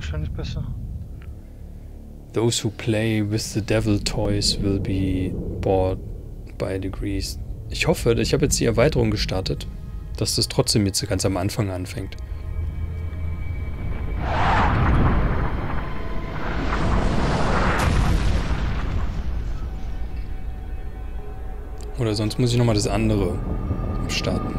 wahrscheinlich besser. Those who play with the devil toys will be bored by degrees. Ich hoffe, ich habe jetzt die Erweiterung gestartet, dass das trotzdem jetzt ganz am Anfang anfängt. Oder sonst muss ich nochmal das andere starten.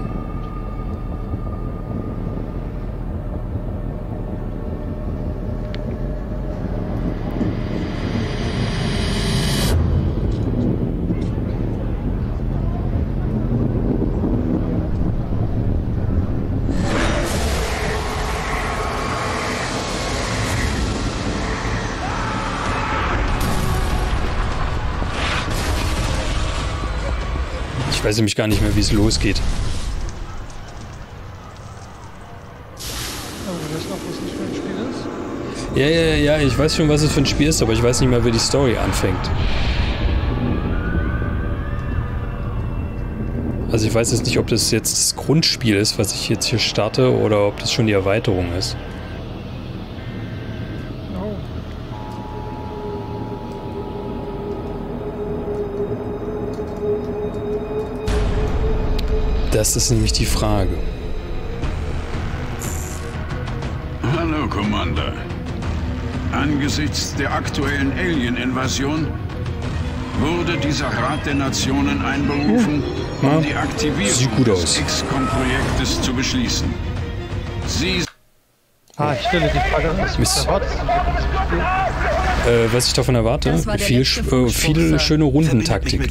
Ich weiß nämlich gar nicht mehr, wie es losgeht. Aber du weißt noch, was das für ein Spiel ist? Ja, ich weiß schon, was es für ein Spiel ist, aber ich weiß nicht mehr, wie die Story anfängt. Also ich weiß jetzt nicht, ob das jetzt das Grundspiel ist, was ich jetzt hier starte, oder ob das schon die Erweiterung ist. Das ist nämlich die Frage. Hallo, Commander. Angesichts der aktuellen Alien-Invasion wurde dieser Rat der Nationen einberufen, um die Aktivierung des XCOM-Projektes zu beschließen. Sie... Ich stelle die Frage, was erwartest du? Was ich davon erwarte? Viele schöne Rundentaktik.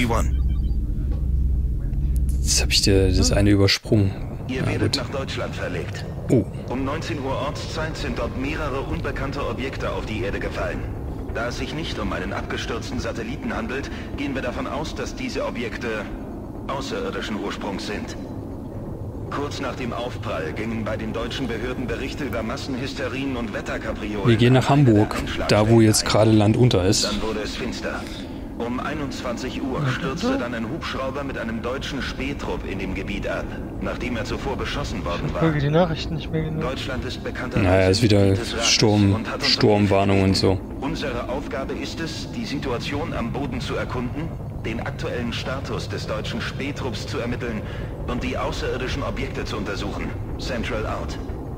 Jetzt habe ich dir das eine übersprungen. Ihr werdet nach Deutschland verlegt. Oh. Um 19 Uhr Ortszeit sind dort mehrere unbekannte Objekte auf die Erde gefallen. Da es sich nicht um einen abgestürzten Satelliten handelt, gehen wir davon aus, dass diese Objekte außerirdischen Ursprungs sind. Kurz nach dem Aufprall gingen bei den deutschen Behörden Berichte über Massenhysterien und Wetterkapriolen. Wir gehen nach Hamburg, da wo jetzt gerade Land unter ist. Dann wurde es finster. Um 21 Uhr stürzte dann ein Hubschrauber mit einem deutschen Spähtrupp in dem Gebiet ab, nachdem er zuvor beschossen worden war. Die Nachrichten nicht mehr genau. Deutschland ist bekannt. Naja, ist wieder Sturmwarnung und so. Unsere Aufgabe ist es, die Situation am Boden zu erkunden, den aktuellen Status des deutschen Spähtrupps zu ermitteln und die außerirdischen Objekte zu untersuchen. Central out.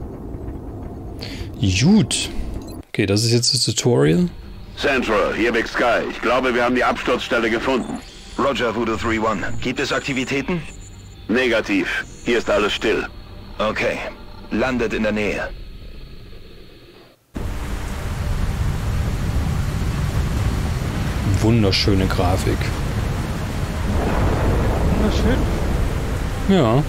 Gut. Okay, das ist jetzt das Tutorial. Central, hier Big Sky. Ich glaube, wir haben die Absturzstelle gefunden. Roger, Voodoo 3-1. Gibt es Aktivitäten? Negativ. Hier ist alles still. Okay. Landet in der Nähe. Wunderschöne Grafik. Wunderschön? Ja.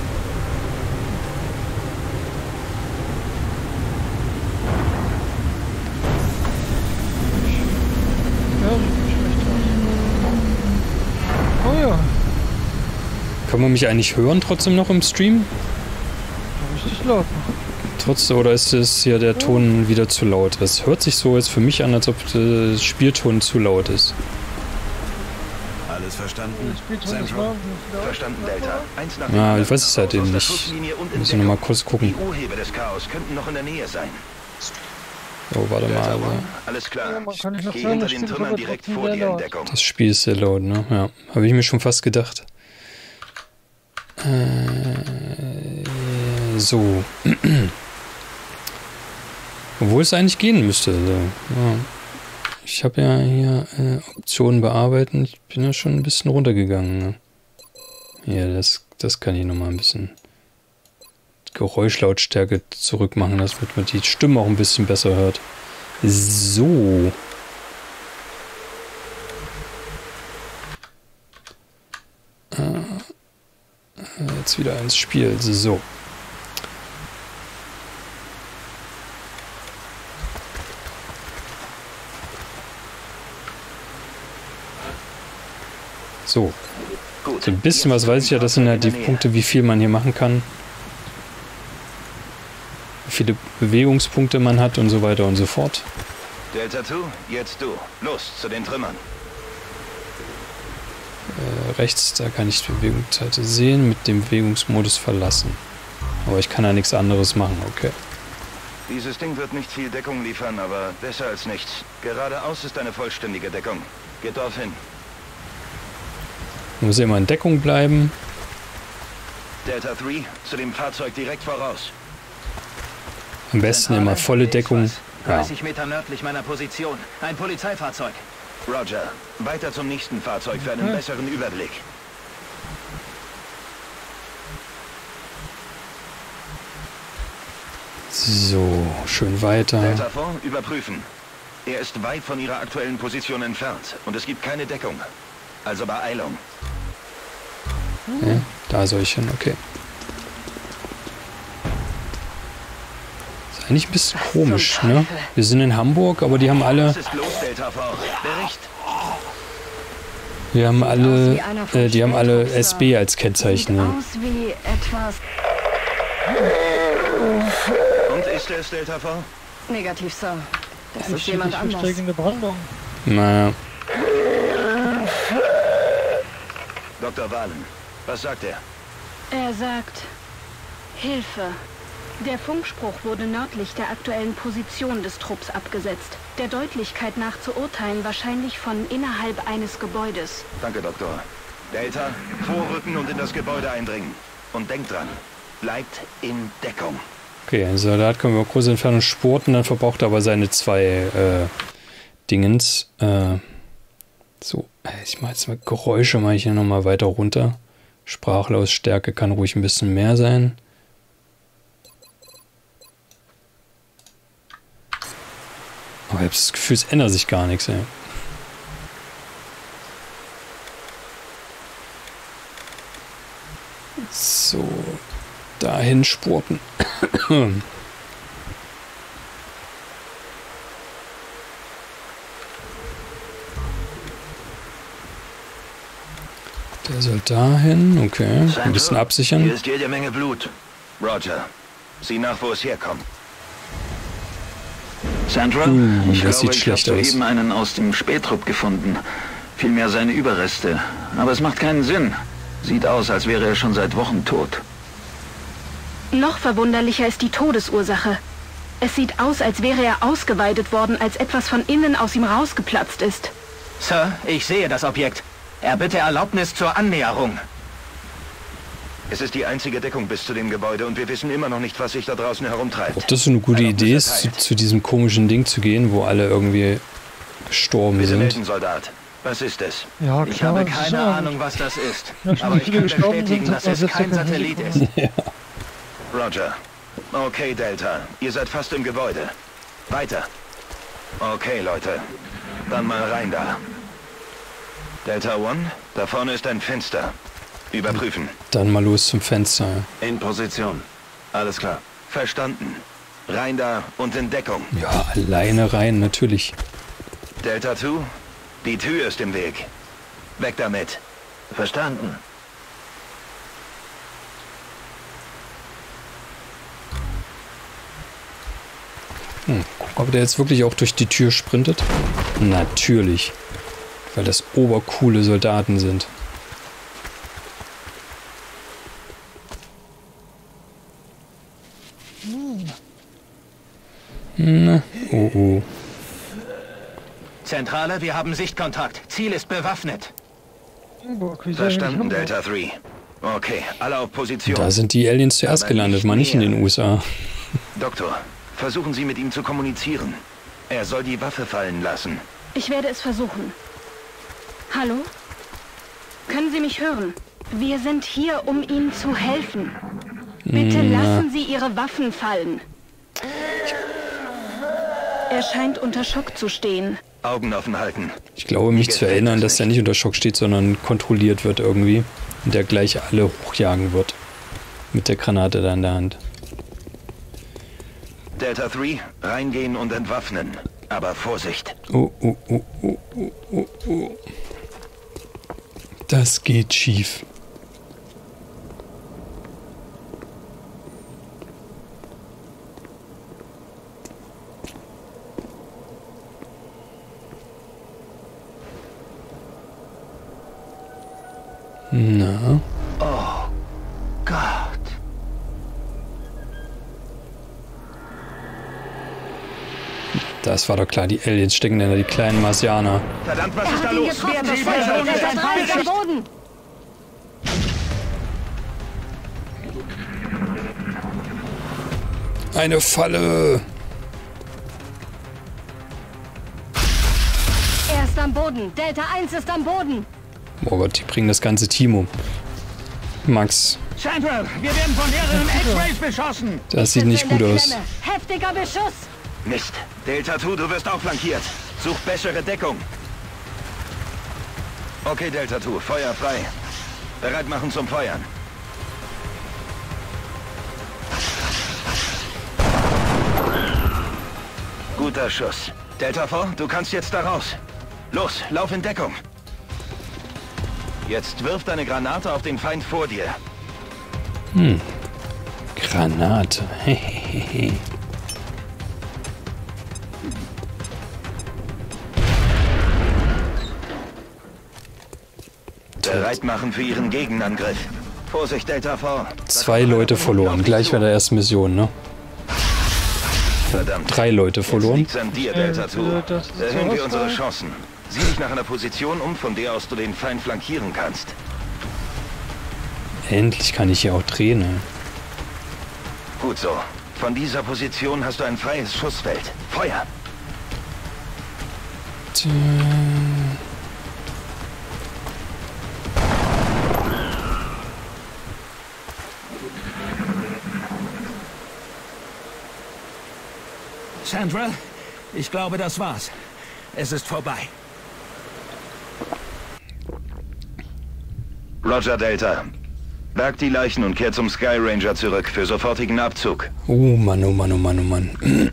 Oh ja. Kann man mich eigentlich hören trotzdem noch im Stream? Richtig laut. Oder ist es ja der Ton wieder zu laut? Es hört sich so jetzt für mich an, als ob der Spielton zu laut ist. Alles verstanden? Verstanden, Delta. Ja, ich weiß es halt eben nicht. Muss ich nochmal kurz gucken. Die Urheber des Chaos könnten noch in der Nähe sein. Oh, warte mal. Alles klar. Ja, Geh hinter den Trümmern direkt vor die Entdeckung. Das Spiel ist sehr laut, ne? Ja, habe ich mir schon fast gedacht. So. Obwohl es eigentlich gehen müsste. Also, ja. Ich habe ja hier Optionen bearbeiten. Ich bin ja schon ein bisschen runtergegangen. Ne? Ja, das kann ich nochmal ein bisschen Geräuschlautstärke zurückmachen, dass man die Stimme auch ein bisschen besser hört. So. Jetzt wieder ins Spiel. So. So. So ein bisschen was weiß ich ja, das sind ja die Punkte, wie viel man hier machen kann. Wie viele Bewegungspunkte man hat und so weiter und so fort. Delta 2, jetzt du. Los, zu den Trümmern. Rechts, da kann ich die Bewegungsseite sehen, mit dem Bewegungsmodus verlassen. Aber ich kann ja nichts anderes machen, okay. Dieses Ding wird nicht viel Deckung liefern, aber besser als nichts. Geradeaus ist eine vollständige Deckung. Geht dorthin. Muss immer in Deckung bleiben. Delta 3, zu dem Fahrzeug direkt voraus. Am besten immer volle Deckung. Ja. 30 Meter nördlich meiner Position. Ein Polizeifahrzeug. Roger. Weiter zum nächsten Fahrzeug für einen besseren Überblick. So, schön weiter. Delta 4, überprüfen. Er ist weit von Ihrer aktuellen Position entfernt und es gibt keine Deckung. Also Beeilung. Ja, da soll ich hin, okay. Ist eigentlich ein bisschen komisch, ne? Wir sind in Hamburg, aber die haben alle... Was ist los, Delta 4? Bericht. Wir haben alle... die haben alle SB als Kennzeichen, ne? Aus wie etwas Und ist es Delta 4? negativ, Sir. Das ist Ich jemand anders. steigende Brandung. Naja, Dr. Wahlen, was sagt er? Er sagt, Hilfe. Der Funkspruch wurde nördlich der aktuellen Position des Trupps abgesetzt. Der Deutlichkeit nach zu urteilen wahrscheinlich von innerhalb eines Gebäudes. Danke, Doktor. Delta, vorrücken und in das Gebäude eindringen. Und denkt dran, bleibt in Deckung. okay, ein Soldat können wir kurz Entfernung spurten, dann verbraucht er aber seine 2 Dingens. So, ich mache jetzt mal Geräusche, mache ich hier nochmal weiter runter. Sprachlautstärke kann ruhig ein bisschen mehr sein. Aber ich habe das Gefühl, es ändert sich gar nichts, ey. So, dahin spurten. Der soll dahin, okay. Ein bisschen absichern. Hier ist jede Menge Blut. Roger, sieh nach, wo es herkommt. Sandra, das ich glaube, sieht ich habe schlecht aus. soeben einen aus dem Spähtrupp gefunden. Vielmehr seine Überreste. Aber es macht keinen Sinn. Sieht aus, als wäre er schon seit Wochen tot. Noch verwunderlicher ist die Todesursache. Es sieht aus, als wäre er ausgeweidet worden, als etwas von innen aus ihm rausgeplatzt ist. Sir, ich sehe das Objekt. Erbitte Erlaubnis zur Annäherung. Es ist die einzige Deckung bis zu dem Gebäude und wir wissen immer noch nicht, was sich da draußen herumtreibt. Ob das so eine gute Idee ist, zu diesem komischen Ding zu gehen, wo alle irgendwie gestorben Bitte sind. melden, Soldat. Was ist es? Ja, Ich klar, habe das ist keine ja- Ahnung, was das ist. Ja, schon Aber ich viele kann gestorben bestätigen, sind, dass was es jetzt kein davon Satellit Risiko. ist. Roger. Okay, Delta. Ihr seid fast im Gebäude. Weiter. Okay, Leute. Dann mal rein da. Delta One, da vorne ist ein Fenster. Überprüfen. Dann mal los zum Fenster. In Position. Alles klar. Verstanden. Rein da und in Deckung. Ja, alleine rein, natürlich. Delta 2, die Tür ist im Weg. Weg damit. Verstanden. Gucken, ob der jetzt wirklich auch durch die Tür sprintet. Natürlich. Weil das obercoole Soldaten sind. Na, oh oh. Zentrale, wir haben Sichtkontakt. Ziel ist bewaffnet. Hamburg, wie Verstanden, Hamburg? Delta 3. Okay, alle auf Position. Da sind die Aliens zuerst Aber gelandet, nicht mal nicht in näher. den USA. Doktor, versuchen Sie mit ihm zu kommunizieren. Er soll die Waffe fallen lassen. Ich werde es versuchen. Hallo? Können Sie mich hören? Wir sind hier, um Ihnen zu helfen. Bitte lassen Sie Ihre Waffen fallen. Er scheint unter Schock zu stehen. Augen offen halten. Ich glaube, mich zu erinnern, dass der nicht unter Schock steht, sondern kontrolliert wird irgendwie. Und der gleich alle hochjagen wird. Mit der Granate da in der Hand. Delta 3, reingehen und entwaffnen. Aber Vorsicht. Oh, oh, oh, oh, oh, oh, oh. Das geht schief. Na? Oh Gott. Das war doch klar, die Aliens stecken da, die kleinen Marsianer. Verdammt, was ist da los? Am Boden! Eine Falle! Er ist am Boden. Delta 1 ist am Boden. Oh Gott, die bringen das ganze Team um. Max, Central, wir werden von mehreren X-Rays beschossen. das sieht nicht gut aus. Heftiger Beschuss. Mist. Delta 2, du wirst auch flankiert. Such bessere Deckung. Okay, Delta 2, Feuer frei. Bereit machen zum Feuern. Guter Schuss. Delta 4, du kannst jetzt da raus. Los, lauf in Deckung. Jetzt wirf deine Granate auf den Feind vor dir. Granate. Bereit machen für ihren Gegenangriff. Vorsicht, Delta 4. 2 Leute verloren. Gleich bei der ersten Mission, ne? Verdammt. 3 Leute verloren. Jetzt liegt's an dir, Delta 2. Erhöhen wir unsere Chancen. Sieh dich nach einer Position um, von der aus du den Feind flankieren kannst. Endlich kann ich hier auch drehen, ne? Gut so. Von dieser Position hast du ein freies Schussfeld. Feuer! Tja. Central, ich glaube, das war's. Es ist vorbei. Roger, Delta. Berg die Leichen und kehr zum Sky Ranger zurück für sofortigen Abzug. Oh Mann, oh Mann, oh Mann, oh Mann.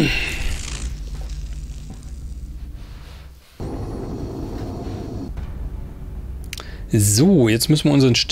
So, jetzt müssen wir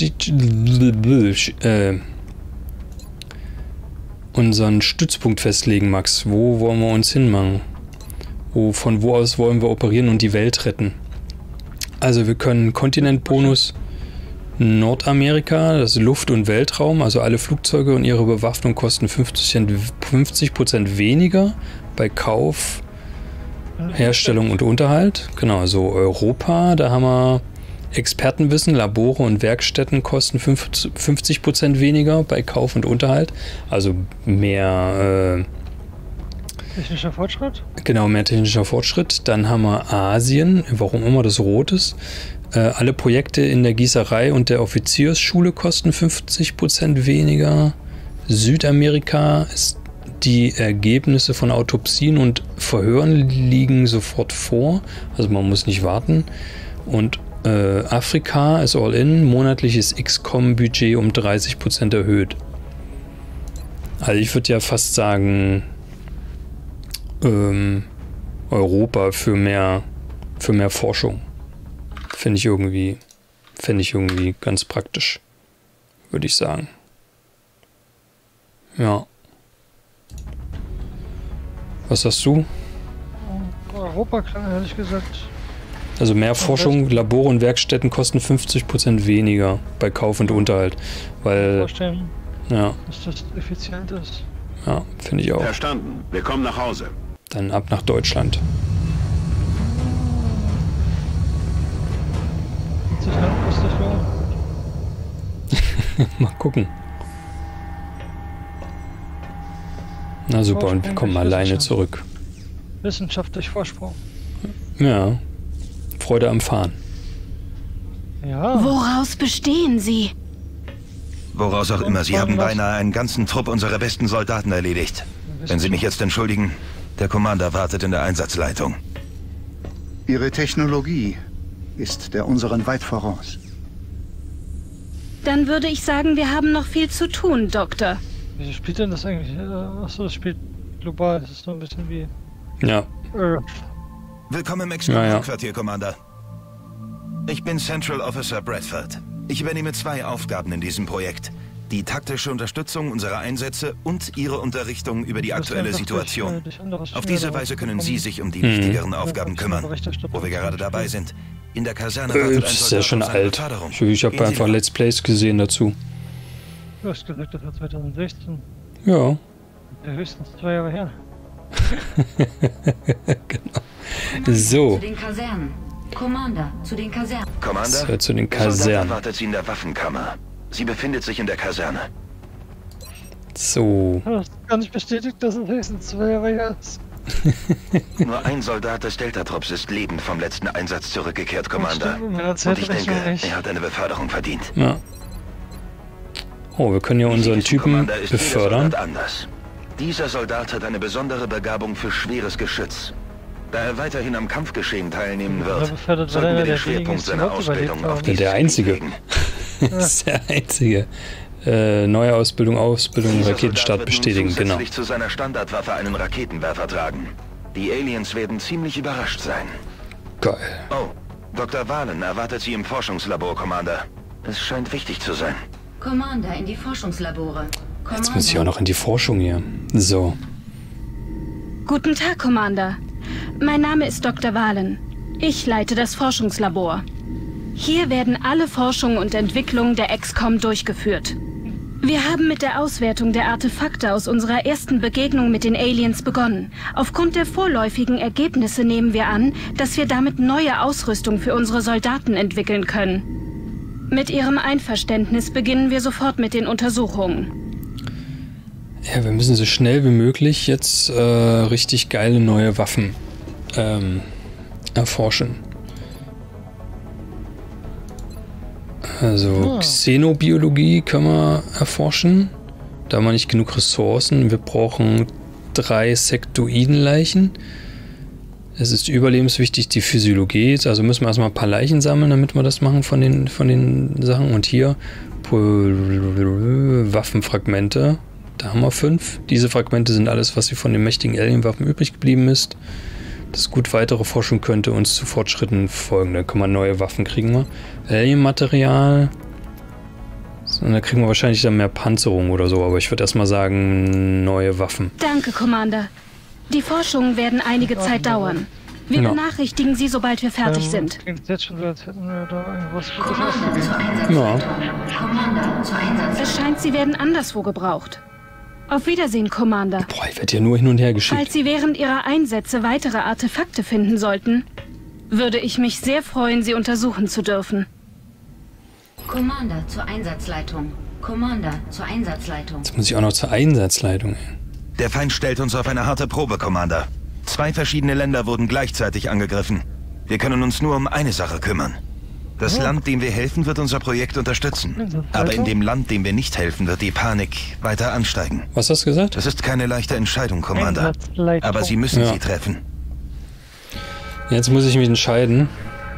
unseren Stützpunkt festlegen, Max. Wo wollen wir uns hinmachen? Von wo aus wollen wir operieren und die Welt retten? Also wir können Kontinentbonus Nordamerika, das ist Luft- und Weltraum, also alle Flugzeuge und ihre Bewaffnung kosten 50% weniger bei Kauf, Herstellung und Unterhalt. Genau, also Europa, da haben wir Expertenwissen, Labore und Werkstätten kosten 50% weniger bei Kauf und Unterhalt. Also mehr technischer Fortschritt? Genau, mehr technischer Fortschritt. Dann haben wir Asien, warum immer das rot ist. Alle Projekte in der Gießerei und der Offiziersschule kosten 50% weniger. Südamerika ist die Ergebnisse von Autopsien und Verhören liegen sofort vor. Also man muss nicht warten. Und Afrika ist all in, monatliches XCOM-Budget um 30% erhöht. Also ich würde ja fast sagen, Europa für mehr Forschung. Finde ich irgendwie ganz praktisch, würde ich sagen. Ja. Was hast du? Europa klang ehrlich gesagt. Also mehr Forschung, Labore und Werkstätten kosten 50% weniger bei Kauf und Unterhalt, weil Vorstellen, ja, dass das effizient ist. Ja, finde ich auch. Verstanden. Wir kommen nach Hause. Dann ab nach Deutschland. Sich langfristig lohnen. Mal gucken. Na super, und wir kommen alleine zurück. Wissenschaftlich Vorsprung. Ja. Freude am Fahren. Ja. Woraus bestehen Sie? Woraus auch immer, Sie haben beinahe einen ganzen Trupp unserer besten Soldaten erledigt. Wenn Sie mich jetzt entschuldigen, der Commander wartet in der Einsatzleitung. Ihre Technologie ist der unseren weit voraus. Dann würde ich sagen, wir haben noch viel zu tun, Doktor. Wie spielt denn das eigentlich? Achso, das spielt global. Das ist nur ein bisschen wie... Ja. Willkommen im XCOM-Quartier, Commander. Ich bin Central Officer Bradford. Ich übernehme 2 Aufgaben in diesem Projekt. Die taktische Unterstützung unserer Einsätze und Ihre Unterrichtung über die aktuelle Situation. Auf diese Weise können Sie sich um die wichtigeren Aufgaben kümmern. Wo wir gerade dabei sind. In der Kaserne wartet ein ist ja schon auf seine alt. Beförderung. Ich habe einfach Let's Plays gesehen dazu. Du hast gesagt, das war 2016. Ja. Ja, höchstens 2 Jahre her. Genau. So. Zu den Kasernen. Commander, zu den Kasernen. Commander, Sir, zu den der Soldat Kasernen. erwartet Sie in der Waffenkammer. Sie befindet sich in der Kaserne. So. Das ist gar nicht bestätigt, dass es höchstens 2 Jahre ist. Nur ein Soldat des Delta-Trupps ist lebend vom letzten Einsatz zurückgekehrt, Commander. Stimmt, Und ich denke, er hat eine Beförderung verdient. Ja. Oh, wir können ja unseren Typen Commander, ist jeder befördern. Soldat anders. Dieser Soldat hat eine besondere Begabung für schweres Geschütz. Da er weiterhin am Kampfgeschehen teilnehmen wird, sollten wir den Schwerpunkt seiner Ausbildung auf dieses Der Einzige. legen. Das ist der Einzige. Neue Ausbildung, Dieser Raketenstart Soldat wird bestätigen, nun genau. zusätzlich zu seiner Standardwaffe einen Raketenwerfer tragen. Die Aliens werden ziemlich überrascht sein. Geil. Oh, Dr. Vahlen erwartet Sie im Forschungslabor, Commander. Es scheint wichtig zu sein. Commander, in die Forschungslabore. Jetzt muss ich auch noch in die Forschung hier. So. Guten Tag, Commander. Mein Name ist Dr. Vahlen. Ich leite das Forschungslabor. Hier werden alle Forschung und Entwicklung der XCOM durchgeführt. Wir haben mit der Auswertung der Artefakte aus unserer ersten Begegnung mit den Aliens begonnen. Aufgrund der vorläufigen Ergebnisse nehmen wir an, dass wir damit neue Ausrüstung für unsere Soldaten entwickeln können. Mit Ihrem Einverständnis beginnen wir sofort mit den Untersuchungen. Ja, wir müssen so schnell wie möglich jetzt richtig geile neue Waffen erforschen. Also Xenobiologie können wir erforschen. Da haben wir nicht genug Ressourcen. Wir brauchen 3 Sektoidenleichen. Es ist überlebenswichtig die Physiologie. Also müssen wir erstmal ein paar Leichen sammeln, damit wir das machen von den Sachen. Und hier Waffenfragmente. Da haben wir 5. Diese Fragmente sind alles, was von den mächtigen Alien-Waffen übrig geblieben ist. Das gut weitere Forschung könnte uns zu Fortschritten folgen. Da kann man neue Waffen kriegen. Alien-Material. Und da kriegen wir wahrscheinlich dann mehr Panzerung oder so. Aber ich würde erstmal sagen, neue Waffen. Danke, Commander. Die Forschungen werden einige Zeit dauern. Wir benachrichtigen Sie, sobald wir fertig sind. Klingt jetzt schon so, als hätten wir da irgendwas Commander zur Einsatzleitung. Commander zur Einsatzleitung. Es scheint, Sie werden anderswo gebraucht. Auf Wiedersehen, Commander. Boah, ich werde ja nur hin und her geschickt. Falls Sie während Ihrer Einsätze weitere Artefakte finden sollten, würde ich mich sehr freuen, sie untersuchen zu dürfen. Commander zur Einsatzleitung. Commander zur Einsatzleitung. Jetzt muss ich auch noch zur Einsatzleitung. Der Feind stellt uns auf eine harte Probe, Commander. 2 verschiedene Länder wurden gleichzeitig angegriffen. Wir können uns nur um eine Sache kümmern. Das Land, dem wir helfen, wird unser Projekt unterstützen. Aber in dem Land, dem wir nicht helfen, wird die Panik weiter ansteigen. Was hast du gesagt? Das ist keine leichte Entscheidung, Commander. Aber Sie müssen sie treffen. Jetzt muss ich mich entscheiden.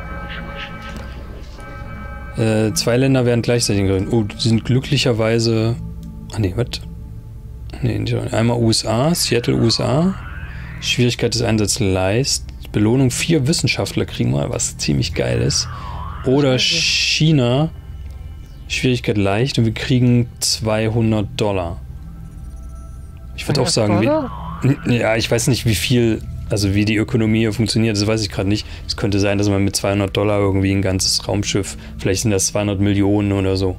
2 Länder werden gleichzeitig gegründet. Oh, die sind glücklicherweise... Ah ne, was? Ne, einmal USA, Seattle, USA. Schwierigkeit des Einsatzes leicht. Belohnung 4 Wissenschaftler kriegen wir, was ziemlich geil ist. Oder China, Schwierigkeit leicht und wir kriegen $200. Ich würde auch sagen, ja, ich weiß nicht, wie viel, also wie die Ökonomie hier funktioniert, das weiß ich gerade nicht. Es könnte sein, dass man mit $200 irgendwie ein ganzes Raumschiff, vielleicht sind das 200 Millionen oder so.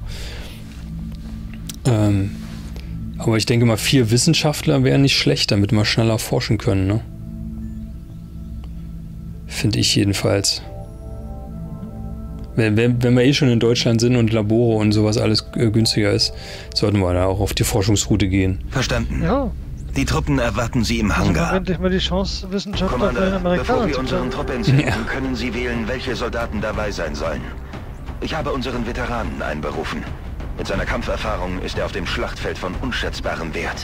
Aber ich denke mal, 4 Wissenschaftler wären nicht schlecht, damit wir schneller forschen können, ne? Finde ich jedenfalls. Wenn wir eh schon in Deutschland sind und Labore und sowas alles günstiger ist, sollten wir da auch auf die Forschungsroute gehen. Verstanden. Ja. Die Truppen erwarten Sie im Hangar. Also endlich mal die Chance, Wissenschaftler von den Commander, bevor Amerikanern wir zu unseren treffen. Trupp entsenden, können Sie wählen, welche Soldaten dabei sein sollen. Ich habe unseren Veteranen einberufen. Mit seiner Kampferfahrung ist er auf dem Schlachtfeld von unschätzbarem Wert.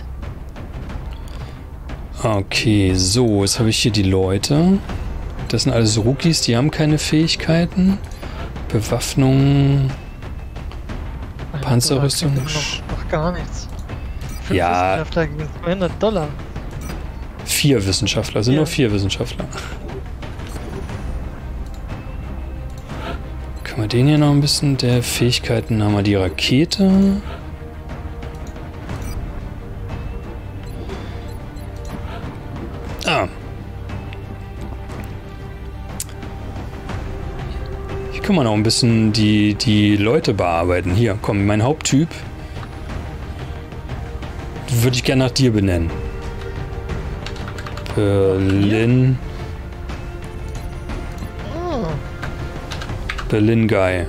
Okay, so, jetzt habe ich hier die Leute. Das sind alles Rookies, die haben keine Fähigkeiten. Bewaffnung, Panzerrüstung. Noch gar nichts. 5 Ja. Wissenschaftler gegen $200. 4 Wissenschaftler, sind nur 4 Wissenschaftler. Können wir den hier noch ein bisschen? Der Fähigkeiten haben wir die Rakete. Ah. Hier kann man auch ein bisschen die Leute bearbeiten. Hier, komm, mein Haupttyp würde ich gerne nach dir benennen. Berlin. Berlin Guy.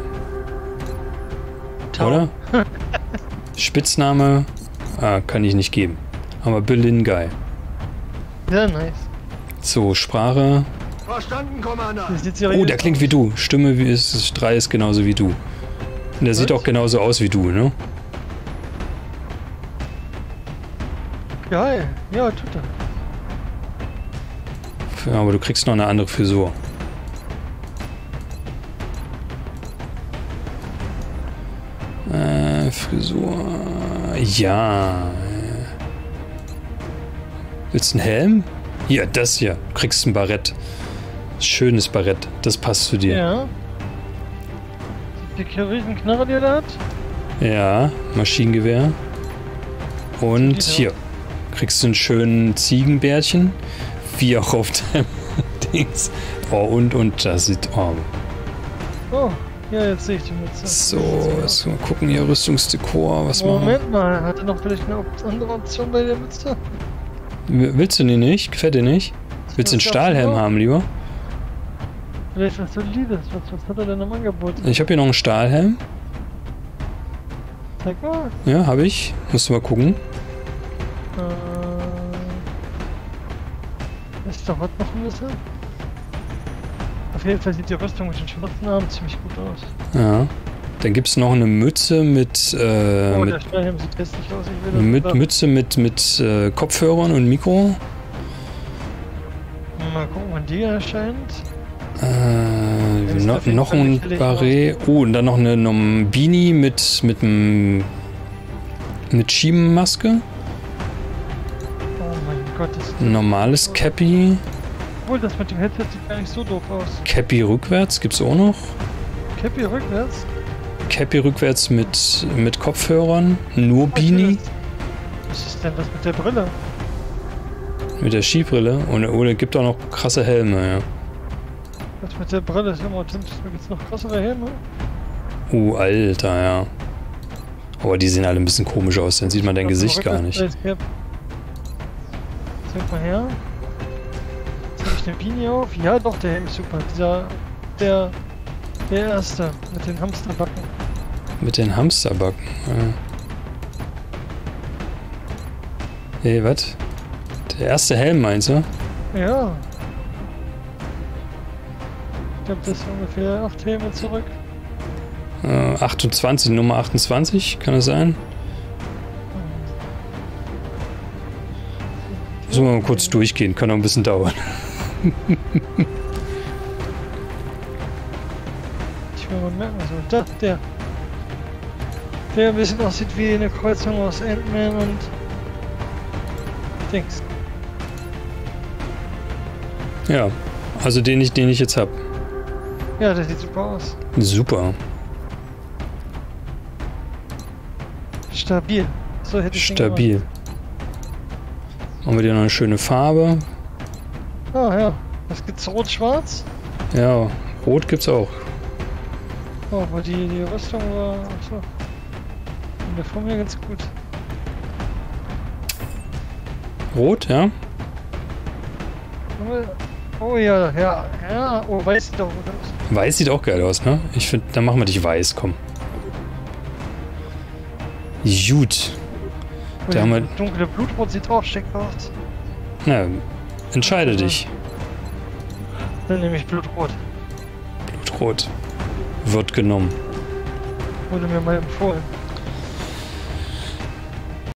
Oder? Spitzname kann ich nicht geben. Aber Berlin Guy. Ja, nice. So, Sprache. Verstanden, Commander. Oh, der klingt wie du. Stimme wie ist 3 ist genauso wie du. Und der sieht auch genauso aus wie du, ne? Geil. Ja, tut er. Ja, aber du kriegst noch eine andere Frisur. Frisur. Ja. Willst du einen Helm? Hier, das hier. Du kriegst ein Barett. Schönes Barett. Das passt zu dir. Ja. Die Riesenknarre, die er da hat? Ja, Maschinengewehr. Und hier. Kriegst du einen schönen Ziegenbärtchen. Wie auch auf deinem Dings. Oh, und das sieht... Oh. Oh, ja, jetzt sehe ich die Mütze. So, mal gucken hier, Rüstungsdekor, was machen wir? Moment mal, hat er noch vielleicht eine andere Option bei der Mütze? Willst du die nicht? Gefällt dir nicht? Willst du einen Stahlhelm haben, lieber? Vielleicht was Solides, was hat er denn im Angebot? Ich habe hier noch einen Stahlhelm. Zeig mal. Ja, habe ich. Musst du mal gucken. Das dauert noch ein bisschen. Auf jeden Fall sieht die Rüstung mit den schwarzen Armen ziemlich gut aus. Ja. Dann gibt es noch eine Mütze mit... der Stahlhelm sieht hässlich aus. Mütze mit Kopfhörern und Mikro. Mal gucken, wann die erscheint. Noch ein Barret. Oh, und dann noch eine Beanie mit Schiebenmaske. Oh mein Gott, das ist ein normales Cappy. Obwohl, das mit dem Headset sieht gar nicht so doof aus. Cappy rückwärts gibt's auch noch. Cappy rückwärts? Cappy rückwärts mit Kopfhörern. Nur Beanie. Was ist denn das mit der Brille? Mit der Skibrille. Und gibt auch noch krasse Helme, ja. Das mit der Brille ist immer authentisch. Da gibt's noch krassere Helme. Alter, ja. Aber die sehen alle ein bisschen komisch aus. Dann sieht man dein Gesicht gar nicht. Zeig mal her. Jetzt habe ich eine Beanie auf. Ja, doch, der Helm ist super. Der erste. Mit den Hamsterbacken. Mit den Hamsterbacken, ja. Hey, was? Der erste Helm, meinst du? Ja. Ich glaube, das ist ungefähr 8 Helme zurück. 28, Nummer 28, kann das sein? Müssen wir mal kurz durchgehen, kann noch ein bisschen dauern. Ich will mal merken, so, der ein bisschen aussieht wie eine Kreuzung aus Ant-Man und Dings. Ja, also den ich jetzt hab. Ja, der sieht super aus. Super. Stabil. So hätte ich Stabil. Haben wir dir noch eine schöne Farbe. Ah ja. Was gibt's? Rot-Schwarz? Ja, Rot gibt's auch. Oh, aber die Rüstung war... Achso. Und der vor mir ganz gut. Rot, ja? Oh ja, ja. Oh, weiß sieht auch gut aus. Weiß sieht auch geil aus, ne? Ich finde, dann machen wir dich weiß, komm. Gut. Da haben wir... Dunkle Blutrot sieht auch schick aus. Na, entscheide dich. Dann nehme ich Blutrot. Blutrot. Wird genommen. Wurde mir mal empfohlen.